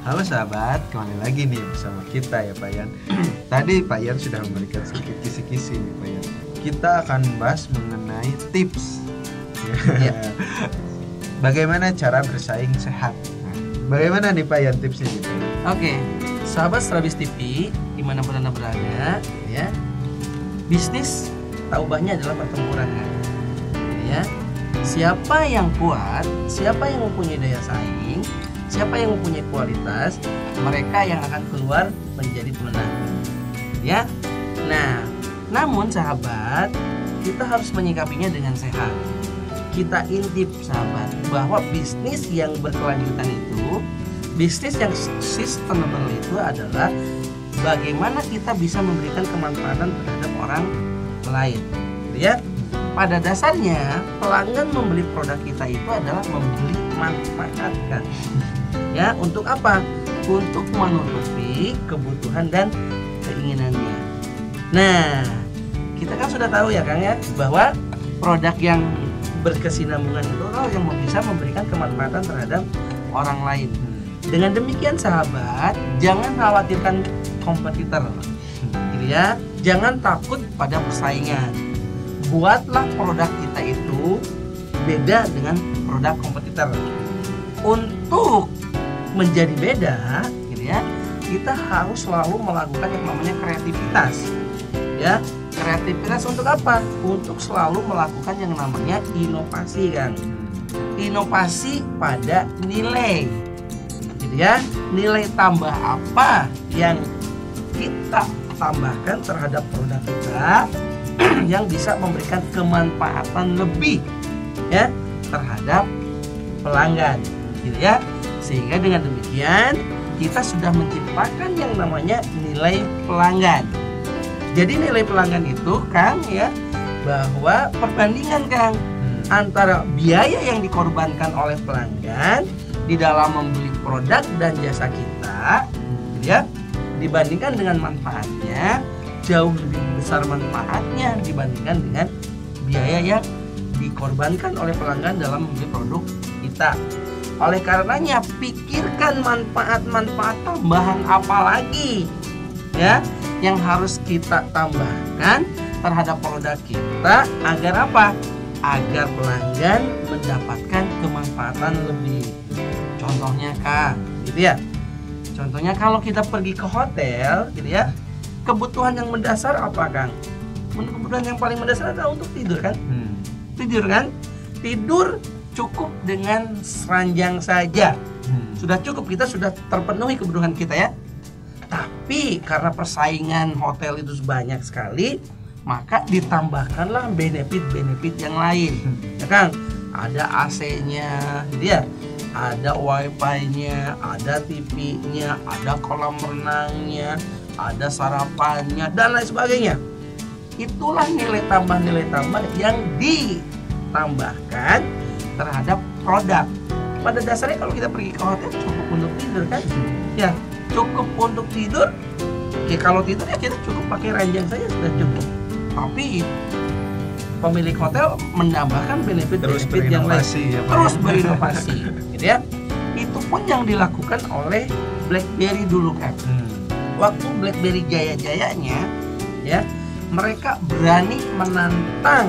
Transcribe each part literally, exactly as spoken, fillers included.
Halo sahabat, kembali lagi nih bersama kita ya Pak Yan. Tadi Pak Yan sudah memberikan sedikit kisi-kisi nih Pak Yan. Kita akan bahas mengenai tips ya. Bagaimana cara bersaing sehat. Nah, bagaimana nih Pak Yan tipsnya gitu? Oke, sahabat Serabis T V dimanapun Anda berada ya. Bisnis tak ubahnya adalah pertempuran kan? Ya. Siapa yang kuat, siapa yang mempunyai daya saing, siapa yang mempunyai kualitas, mereka yang akan keluar menjadi pemenang. Ya. Nah, namun sahabat, kita harus menyikapinya dengan sehat. Kita intip sahabat bahwa bisnis yang berkelanjutan itu, bisnis yang sustainable itu adalah bagaimana kita bisa memberikan kemanfaatan terhadap orang lain. Ya. Pada dasarnya pelanggan membeli produk kita itu adalah membeli manfaat kan. Ya, untuk apa? Untuk menutupi kebutuhan dan keinginannya. Nah, kita kan sudah tahu ya Kang ya, bahwa produk yang berkesinambungan itu loh yang bisa memberikan kemanfaatan terhadap orang lain. Dengan demikian sahabat, jangan khawatirkan kompetitor. Gitu ya. Jangan takut pada persaingan. Buatlah produk kita itu beda dengan produk kompetitor. Untuk menjadi beda, gitu ya, kita harus selalu melakukan yang namanya kreativitas. Ya, kreativitas untuk apa? Untuk selalu melakukan yang namanya inovasi kan. Inovasi pada nilai, gitu ya. Nilai tambah apa yang kita tambahkan terhadap produk kita yang bisa memberikan kemanfaatan lebih ya terhadap pelanggan, gitu ya. Sehingga dengan demikian kita sudah menciptakan yang namanya nilai pelanggan. Jadi nilai pelanggan itu Kang ya, bahwa perbandingan Kang antara biaya yang dikorbankan oleh pelanggan di dalam membeli produk dan jasa kita, gitu ya, dibandingkan dengan manfaatnya, jauh lebih besar manfaatnya dibandingkan dengan biaya yang dikorbankan oleh pelanggan dalam membeli produk kita. Oleh karenanya pikirkan manfaat-manfaat tambahan apa lagi ya yang harus kita tambahkan terhadap produk kita agar apa? Agar pelanggan mendapatkan kemanfaatan lebih. Contohnya Kang, gitu ya. Contohnya kalau kita pergi ke hotel, gitu ya. Kebutuhan yang mendasar apa Kang? Kebutuhan yang paling mendasar adalah untuk tidur kan? Hmm. Tidur kan? Tidur cukup dengan seranjang saja. Hmm. Sudah cukup, kita sudah terpenuhi kebutuhan kita ya. Tapi karena persaingan hotel itu banyak sekali, maka ditambahkanlah benefit-benefit yang lain. Hmm. Ya Kang, ada A C-nya, gitu ya. Ada wifi-nya, ada T V-nya, ada kolam renangnya, ada sarapannya dan lain sebagainya. Itulah nilai tambah-nilai tambah yang ditambahkan terhadap produk. Pada dasarnya kalau kita pergi ke hotel cukup untuk tidur kan? Ya, cukup untuk tidur. Oke, kalau tidur ya kita cukup pakai ranjang saja sudah cukup. Tapi pemilik hotel menambahkan benefit-benefit yang lain, ya, terus berinovasi, gitu ya. Itu pun yang dilakukan oleh BlackBerry dulu kan. Hmm. Waktu BlackBerry jaya-jayanya ya, mereka berani menantang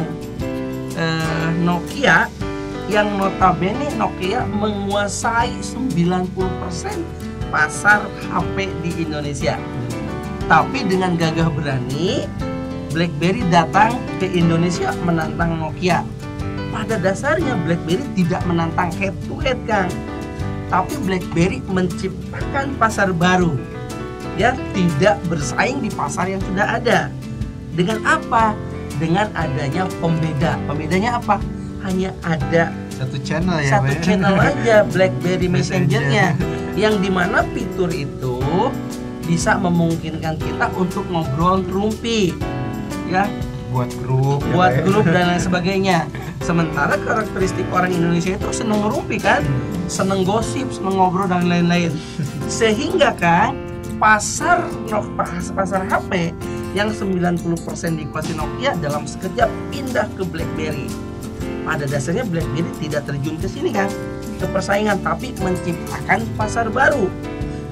eh, Nokia yang notabene Nokia menguasai sembilan puluh persen pasar H P di Indonesia. Tapi dengan gagah berani BlackBerry datang ke Indonesia menantang Nokia. Pada dasarnya BlackBerry tidak menantang head to head Kang, tapi BlackBerry menciptakan pasar baru. Ya, tidak bersaing di pasar yang sudah ada. Dengan apa? Dengan adanya pembeda. Pembedanya apa? Hanya ada satu channel ya, satu channel aja BlackBerry Messenger-nya, yang dimana fitur itu bisa memungkinkan kita untuk ngobrol rumpi, ya, buat grup, buat ya, grup dan lain sebagainya. Sementara karakteristik orang Indonesia itu seneng ngerumpi kan, seneng gosip, seneng ngobrol dan lain-lain. Sehingga kan pasar pasar H P yang sembilan puluh persen dikuasai Nokia dalam sekejap pindah ke BlackBerry. Pada dasarnya BlackBerry tidak terjun ke sini kan, ke persaingan, tapi menciptakan pasar baru.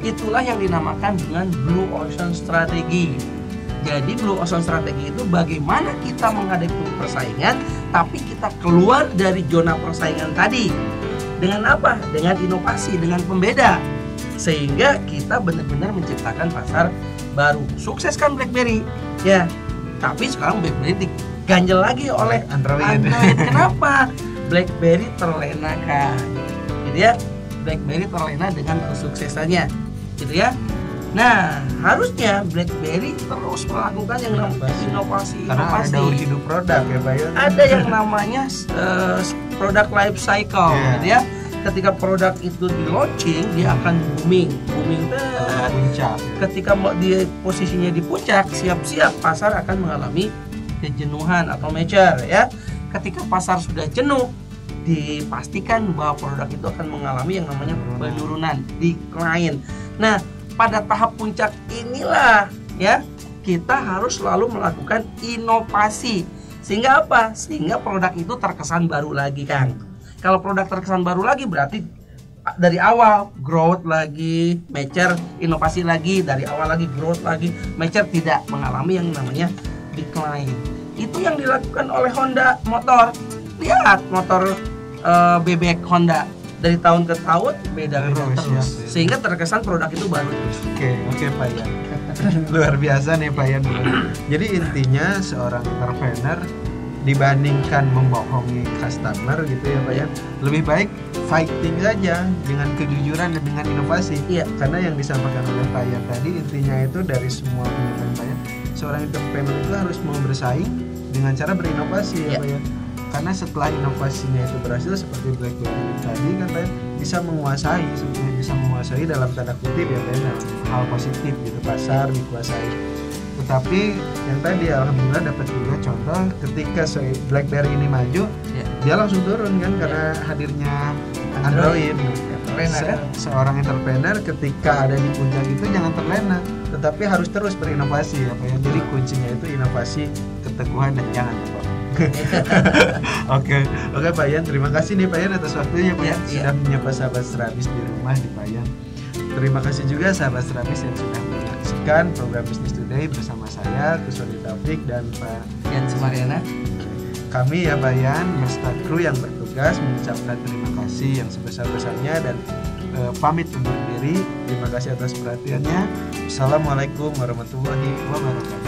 Itulah yang dinamakan dengan Blue Ocean Strategy. Jadi Blue Ocean Strategy itu bagaimana kita menghadapi persaingan, tapi kita keluar dari zona persaingan tadi. Dengan apa? Dengan inovasi, dengan pembeda. Sehingga kita benar-benar menciptakan pasar baru. Sukses kan BlackBerry? Ya. Tapi sekarang BlackBerry diganjel lagi oleh Android. Android. Kenapa? BlackBerry terlena kan. Gitu ya. BlackBerry terlena dengan kesuksesannya. Gitu ya. Nah, harusnya BlackBerry terus melakukan yang namanya inovasi, Karena inovasi. ada daur hidup produk ya Pak ya. Ada yang namanya uh, product life cycle, Yeah. gitu ya. Ketika produk itu di launching, dia akan booming, booming dan Puncak. ketika mau dia posisinya di puncak, siap-siap pasar akan mengalami kejenuhan atau mature ya. Ketika pasar sudah jenuh, dipastikan bahwa produk itu akan mengalami yang namanya penurunan, decline. Nah, pada tahap puncak inilah ya kita harus selalu melakukan inovasi. Sehingga apa? Sehingga produk itu terkesan baru lagi, Kang. Kalau produk terkesan baru lagi berarti dari awal growth lagi, mature, inovasi lagi, dari awal lagi growth lagi, mature, tidak mengalami yang namanya decline. Itu yang dilakukan oleh Honda Motor. Lihat motor uh, bebek Honda dari tahun ke tahun beda-beda Terus, terus, ya. sehingga terkesan produk itu baru terus. Oke, oke Pak Yan. Luar biasa nih Pak Yan. Jadi intinya seorang entrepreneur dibandingkan membohongi customer gitu ya Pak Yan, lebih baik fighting saja dengan kejujuran dan dengan inovasi. Iya. Karena yang disampaikan oleh Pak Yan tadi intinya itu dari semua penyampaian Pak Yan, seorang entrepreneur itu harus mau bersaing dengan cara berinovasi ya Iya. Pak Yan. Karena setelah inovasinya itu berhasil seperti BlackBerry tadi kan Pak Yan, bisa menguasai, sebetulnya bisa menguasai dalam tanda kutip ya Pak Yan, dalam hal positif gitu, pasar dikuasai. Tetapi yang tadi alhamdulillah dapat juga contoh ketika se- BlackBerry ini maju, Ya. dia langsung turun kan karena hadirnya Android. Terlena, Se- kan? Seorang entrepreneur ketika ada di puncak itu jangan terlena, tetapi harus terus berinovasi ya Pak Yan. Jadi kuncinya itu inovasi, keteguhan dan jangan lupa. Oke, oke Pak Yan, terima kasih nih Pak Yan atas waktunya Pak Ya, Yan ya. sudah menyapa sahabat Serabis di rumah di Pak Yan. Terima kasih juga sahabat Serabis yang sudah menyaksikan program Business Today bersama saya Kuswadi Taufik dan Pak Yan Sumariana. kami ya Pak Yan beserta kru yang bertugas mengucapkan terima kasih yang sebesar-besarnya dan eh, pamit undur diri. Terima kasih atas perhatiannya. Assalamualaikum warahmatullahi wabarakatuh.